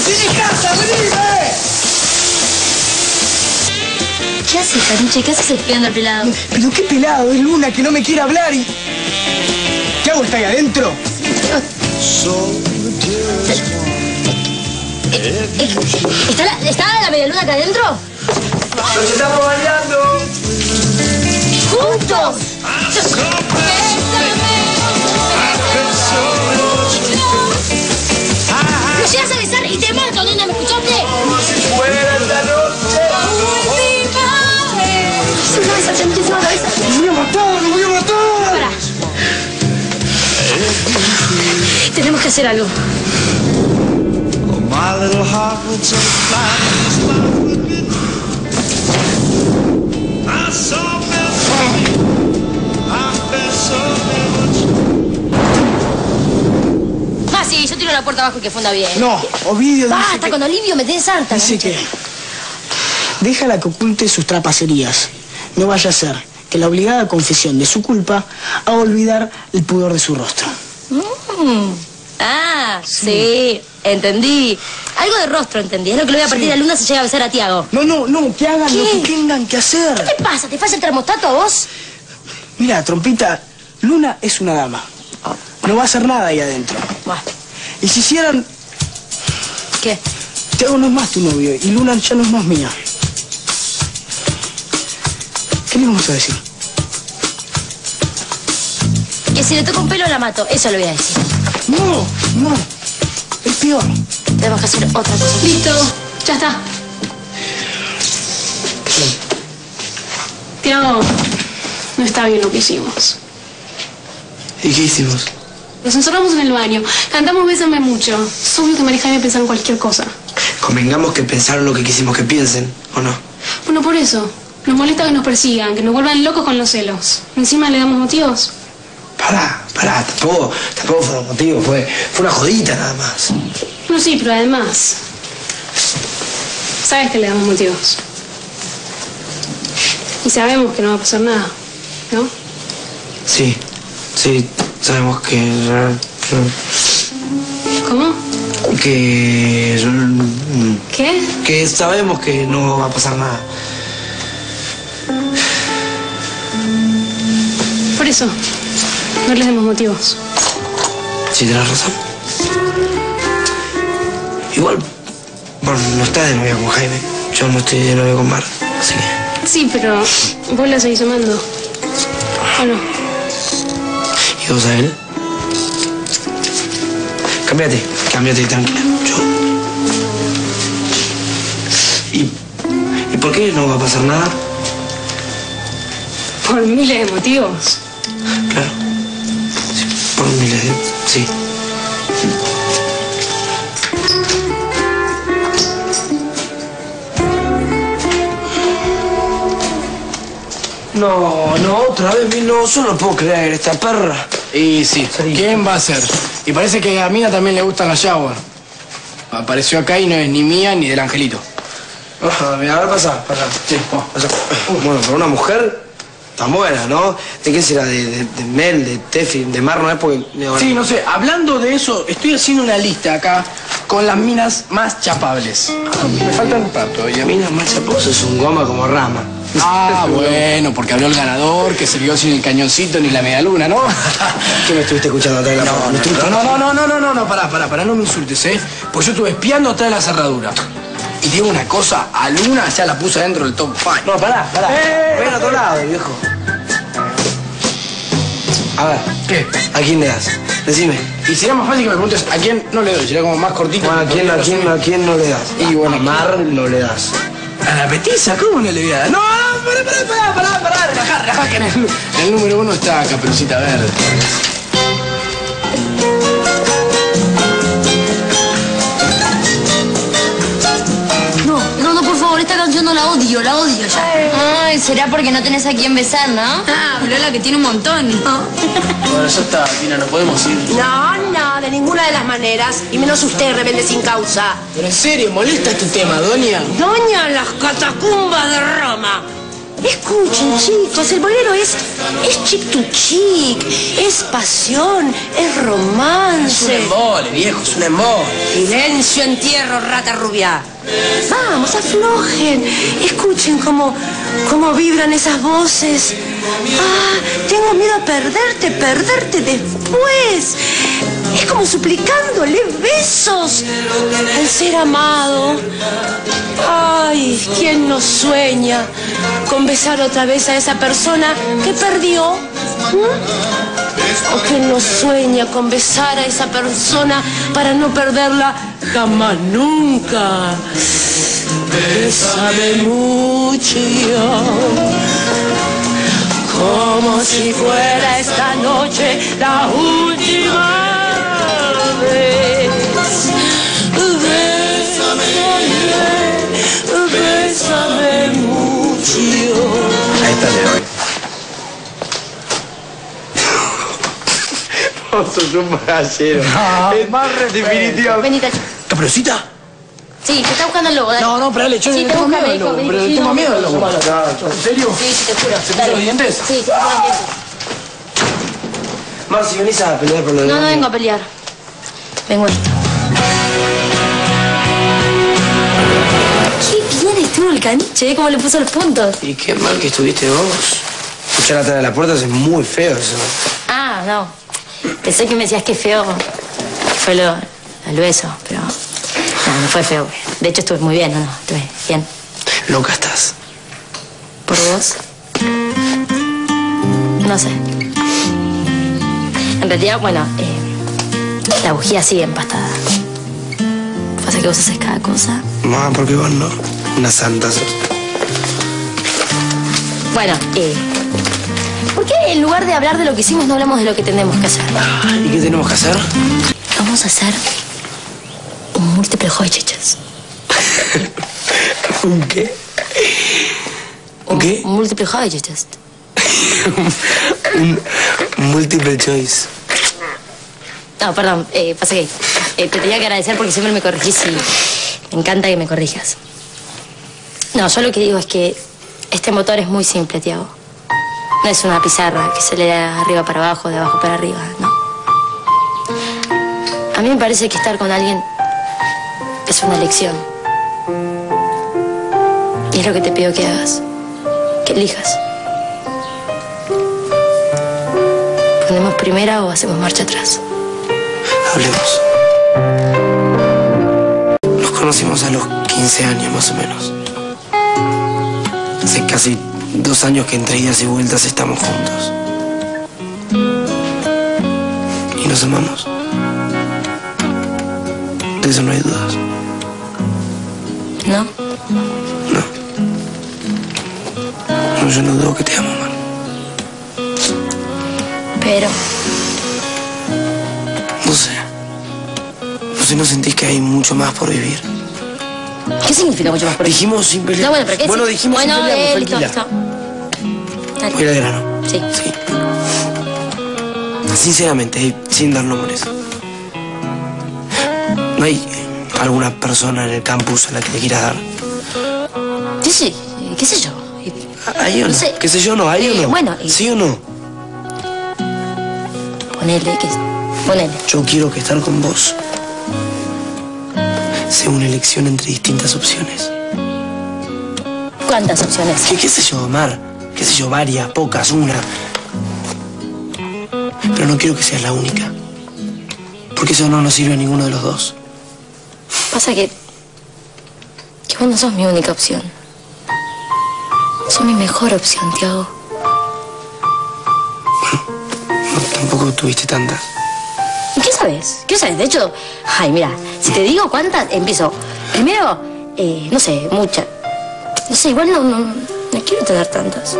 ¡Tiene casa, venime! ¿Qué haces, Caniche? ¿Qué haces espiando al pelado? Pero qué pelado, es Luna que no me quiere hablar y... ¿Qué hago? ¿Está ahí adentro? ¿Está la media luna acá adentro? ¡Nos estamos bailando! ¡Juntos! ¡Lo llegas a besar y te mato, nena! ¿Me escuchaste? Como si fuera esta noche. Se me va a besar, Caniche, se me va a besar. ¡Me voy a matar, me voy a matar! Pará. Tenemos que hacer algo. My little heart would so I saw Sí, yo tiro la puerta abajo y que funda bien. No, Ovidio dice Basta, con Olivio me tenés harta. Dice que... Déjala que oculte sus trapacerías. No vaya a ser que la obligada confesión de su culpa haga olvidar el pudor de su rostro. Sí, entendí. Algo de rostro entendí. Es lo que le voy a partir a Luna si llega a besar a Tiago. No, que hagan lo que tengan que hacer. ¿Qué te pasa? ¿Te falla el termostato a vos? Mira, Trompita, Luna es una dama. No va a hacer nada ahí adentro. Bueno. Y si hicieran... ¿Qué? Tiago no es más tu novio y Luna ya no es más mía. ¿Qué le vamos a decir? Que si le toco un pelo la mato. Eso le voy a decir. No. Es peor. Tenemos que hacer otra cosa. Listo, ya está. Tiago, no está bien lo que hicimos. ¿Y qué hicimos? Nos encerramos en el baño, cantamos Bésame mucho. Es obvio que María Jaime pensaba en cualquier cosa. Convengamos que pensaron lo que quisimos que piensen, ¿o no? Bueno, por eso. Nos molesta que nos persigan, que nos vuelvan locos con los celos. Encima le damos motivos. Pará, tampoco fue un motivo, fue una jodita nada más. No, sí, pero además... Sabes que le damos motivos. Y sabemos que no va a pasar nada, ¿no? Sí, sabemos que... ¿Cómo? Que... ¿Qué? Que sabemos que no va a pasar nada. Por eso, no les demos motivos. Sí, tenés razón. Igual, vos no estás de novia con Jaime. Yo no estoy de novia con Mar, así que... Sí, pero vos la seguís amando. ¿O no? ¿Y vos a él? Cámbiate tranquila. ¿Y por qué no va a pasar nada? Por miles de motivos. Claro. Sí, por miles de... Sí. No, otra vez, no, yo no puedo creer, esta perra. Y sí, ¿quién va a ser? Y parece que a Mina también le gustan las Jaguar. Apareció acá y no es ni mía ni del Angelito. Mira, a ver, pasa. Sí, pasa. Bueno, pero una mujer tan buena, ¿no? ¿De qué será? ¿De Mel, de Tefi, de Mar? No es porque... Sí, no sé, hablando de eso, estoy haciendo una lista acá con las minas más chapables. Me faltan un par todavía. Minas más chapables, es un goma como Rama. Bueno, porque habló el ganador, que se vio sin el cañoncito ni la medialuna, ¿no? ¿Qué me estuviste escuchando atrás de la puerta? No, pará, no me insultes, ¿eh? Pues yo estuve espiando atrás de la cerradura. Y digo una cosa, a Luna ya la puse dentro del top 5. No, pará. Ven a otro lado, viejo. A ver, ¿qué? ¿A quién le das? Decime. Y sería más fácil que me preguntes a quién no le doy, sería como más cortito. Bueno, ¿a quién no le das? Y bueno, a Mar no le das. ¿A la petiza? ¿Cómo no le voy a dar? No, pará, relajá, que en el número 1 está Caperucita Verde. No, por favor, esta canción no la odio ya. Ay, será porque no tenés a quién besar, ¿no? Lola que tiene un montón. Bueno, ya está, Tina, no podemos ir. No, de ninguna de las maneras. Y menos usted, rebelde sin causa. Pero en serio, ¿molesta este tema, doña? Doña, las catacumbas de Roma. Escuchen, chicos, el bolero es chic to chic, es pasión, es romance. Es un embole, viejo, es un embole. Silencio, entierro, rata rubia. Vamos, aflojen. Escuchen cómo vibran esas voces. Ah, tengo miedo a perderte después. Es como suplicándole besos al ser amado. Ay, ¿quién no sueña con besar otra vez a esa persona que perdió? ¿O quién no sueña con besar a esa persona para no perderla jamás nunca? Bésame mucho, como si fuera esta noche la última vez. Bésame mucho. Ahí está, Leo. Vos sos un bagallero. Es más definitivamente. Vení, Tacho. ¿Caperucita? Sí, te está buscando el lobo, dale. No, pero dale, yo Sí, le te tengo busca, miedo al me lobo. dijo, Pero sí, le tengo no, miedo al me lobo. ¿En serio? Sí, te juro. ¿Se puso los dientes? Sí, te puso los dientes. Marci, venís a pelear por lo de... No vengo a pelear. Vengo a esto. Qué bien estuvo el caniche, ¿eh? Cómo le puso los puntos. Y qué mal que estuviste vos. Escuchar atrás de la puerta es muy feo eso. Ah, no. Pensé que me decías que feo. Que fue el beso, pero... No fue feo. De hecho, estuve muy bien, ¿no? Estuve bien. Loca estás. ¿Por vos? No sé. En realidad, bueno, la bujía sigue empastada. Pasa que vos haces cada cosa. No, porque vos no. Una santa. Bueno, ¿por qué en lugar de hablar de lo que hicimos no hablamos de lo que tenemos que hacer? ¿Y qué tenemos que hacer? Vamos a hacer un múltiple choices. ¿Un qué? ¿Un qué? Un múltiple choices. Un multiple choice. No, perdón, pasa que te tenía que agradecer porque siempre me corregís y me encanta que me corrijas. No, yo lo que digo es que este motor es muy simple, Tiago. No es una pizarra que se le da arriba para abajo, de abajo para arriba, no. A mí me parece que estar con alguien es una elección. Y es lo que te pido que hagas, que elijas. ¿Ponemos primera o hacemos marcha atrás? Hablemos. Nos conocimos a los 15 años más o menos. Hace casi 2 años que entre idas y vueltas estamos juntos. Y nos amamos. De eso no hay dudas. ¿No? No. No, yo no dudo que te amo, man. Pero... No sé. No sé, ¿no sentís que hay mucho más por vivir? ¿Qué significa mucho más por vivir? Dijimos sin pelear. No, bueno, pero ¿qué Bueno, sí? dijimos sin pelear, listo, tranquila. listo. Dale. Voy al grano. Sí. Sí. Sinceramente, sin dar nombres. ¿No hay alguna persona en el campus a la que te quieras dar? Sí, qué sé yo. ¿Hay o no? No sé. ¿Qué sé yo no? ¿Hay o no? Bueno, ¿Sí o no? Ponele. Yo quiero que estar con vos sea una elección entre distintas opciones. ¿Cuántas opciones? ¿Qué sé yo, Mar? ¿Qué sé yo? Varias, pocas, una. Pero no quiero que seas la única. Porque eso no nos sirve a ninguno de los dos. Pasa que vos no sos mi única opción. Sos mi mejor opción, Tiago. No, tampoco tuviste tantas. ¿Y qué sabes? ¿Qué sabes? De hecho, ay, mira, si te digo cuántas, empiezo. Primero, no sé, muchas. No sé, igual no quiero tener tantas.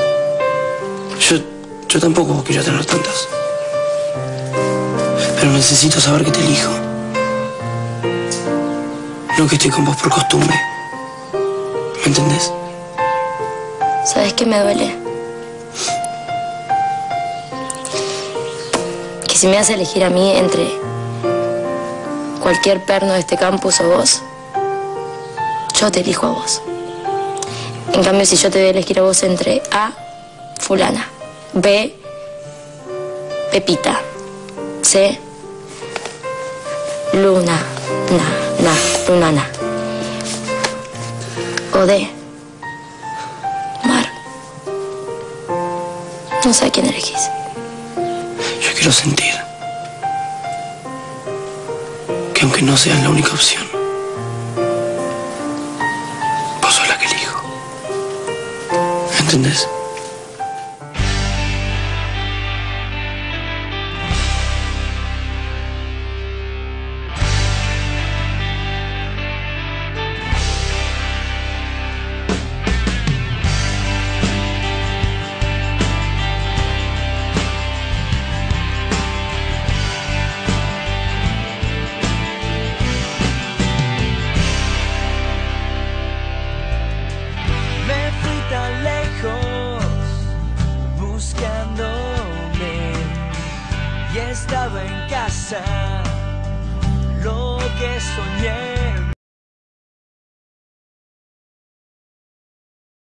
Yo tampoco quiero tener tantas. Pero necesito saber que te elijo. No que estoy con vos por costumbre. ¿Me entendés? ¿Sabes qué me duele? Que si me hace elegir a mí entre cualquier perno de este campus o vos, yo te elijo a vos. En cambio, si yo te voy a elegir a vos entre A, fulana, B, Pepita, C, Luna, lunana. O de mar. No sé a quién elegís. Yo quiero sentir que aunque no seas la única opción, vos sos la que elijo. ¿Entendés? Estaba en casa, lo que soñé